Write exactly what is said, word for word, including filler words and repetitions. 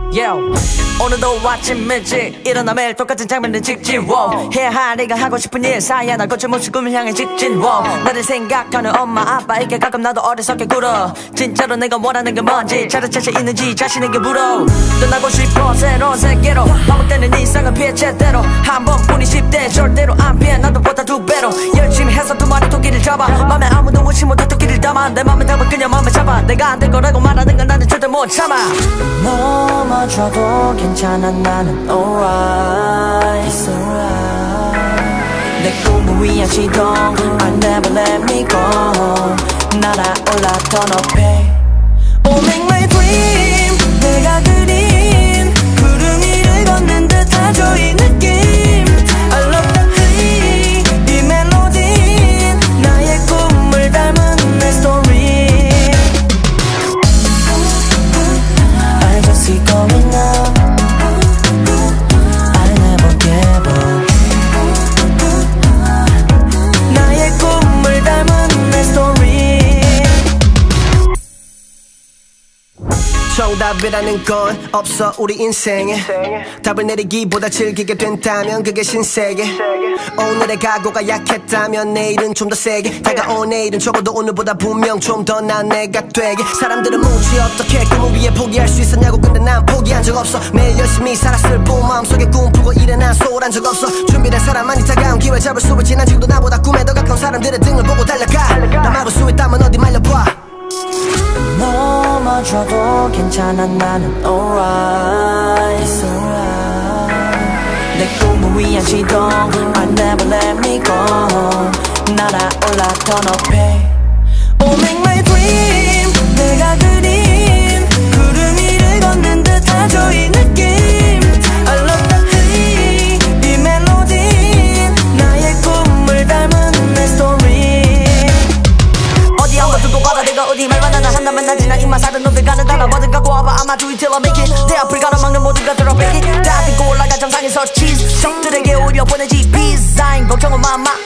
Yeah. 오늘도 아침 일찍 일어나 매일 똑같은 장면을 찍지 wow. 해야 할 네가 하고 싶은 일 사이야 날 거친 모습 꿈을 향해 직진 wow. 나를 생각하는 엄마 아빠에게 가끔 나도 어리석게 굴어 진짜로 내가 원하는 게 뭔지 잘할 자신 있는지 자신에게 물어 떠나고 싶어 새로운 세계로 반복되는 이상은 피해 제대로 한 번뿐이 십 대 절대로 안 피해 나도보다 두 배로 열심히 해서 두 마리 토끼를 잡아 맘에 아무도 오지 못한 토끼를 담아 내 맘에 담아 그냥 맘에 잡아 내가 안 될 거라고 말하는 건 나는 절대 못 참아 넘어져도 괜찮아 나는 alright It's alright 내 꿈을 위한 시동 I'll never let me go 날아올라 더 높이 Oh make my dream 내가 그린 구름 위를 걷는 듯하죠 이 느낌 I love the hate 이 멜로디 나의 꿈을 닮은 내 story I just keep going up 정답이라는 건 없어 우리 인생에 답을 내리기보다 즐기게 된다면 그게 신세계 오늘의 각오가 약했다면 내일은 좀 더 세게 다가온 내일은 적어도 오늘보다 분명 좀 더 난 내가 되게 사람들은 묻지 어떻게 꿈을 위해 포기할 수 있었냐고 근데 난 포기한 적 없어 매일 열심히 살았을 뿐 마음속에 꿈 풀고 일에 난 소홀한 적 없어 준비된 사람만이 다가온 기회 잡을 수 있지 난 지금도 나보다 꿈에 더 가까운 사람들의 등을 보고 달려가 나 막을 수 있다면 어디 말려봐 넘어져도 괜찮아 나는 alright It's alright 내 꿈을 위한 시동 I'll never let me go 날아올라 더 높이 Oh make my dream 내가 그린 구름 위를 걷는 듯하죠 이 느낌 I love the hate 이 멜로디 나의 꿈을 닮은 내 story 어디 한번 두고 가다 내가 어디 말만 하나 한다면 난 지나 입만 사는 놈들 가는 단어 뭐든 갖고 와봐 I'ma do it till I make it 내 앞을 가로막는 모든 것들을 뺏기 다 듣고 올라가 정상에서 cheese 적들에게 오히려 보내지 peace I ain't 걱정은 마마